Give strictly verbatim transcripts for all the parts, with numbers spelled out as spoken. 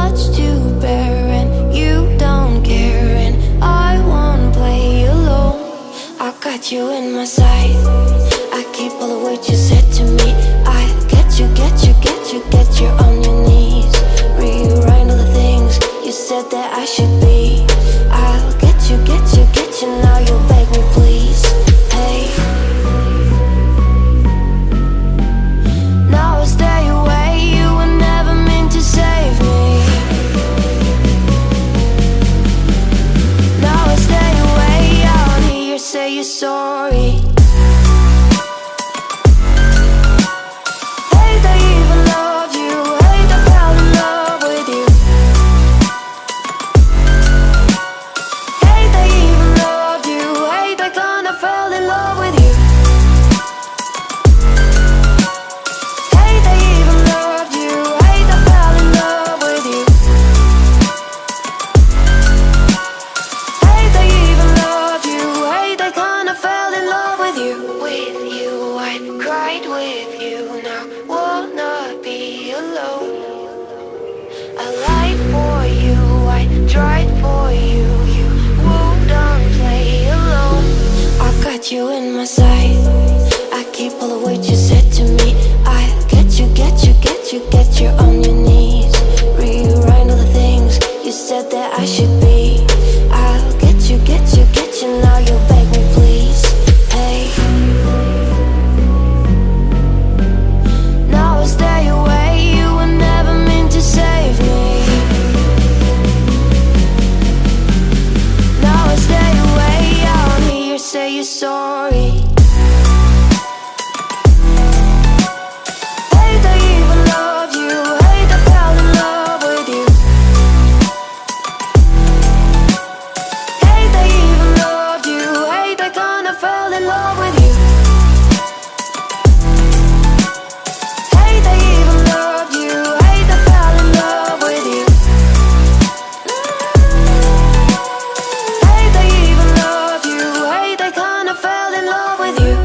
much to bear, and you don't care, and I won't play alone. I got you in my sight, I keep all the words you said to me. I get you, get you, get you, get you on your knees. Rewrite all the things you said that I should be. I'll get you, get you, get you, now you beg me please. Hey, now I stay away, you were never meant to save me. Now I stay away, I don't hear you say you're sorry. Hate I even loved you, hate I fell in love with you. Hate I even loved you, hate I kinda fell in love with you. Hate I even loved you, hate I fell in love with you. Hate I even loved you, hate I kinda fell in love with you. With you, I cried with you, now wanna be alone. I lied for you, I tried for you, you wouldn't play alone. I got you in my sight, I keep all the words you said to me. I get you, get you, get you, get you on your knees. Rewrite all the things you said that I should be. I'll get you, get you, get you, now you beg me please. Hey, now I stay away, you were never meant to save me. Now I stay away, I don't hear you say you're sorry. Hate I even loved you, hate I fell in love with you. Hate I even loved you, hate I kinda fell in love with you. Hate I even loved you, hate I fell in love with you. Hate I even loved you, hate I kinda fell in love with you.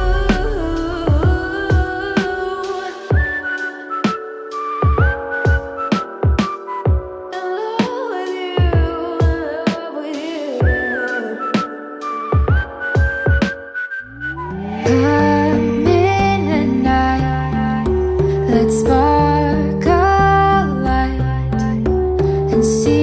I'm in a night, let's spark a light and see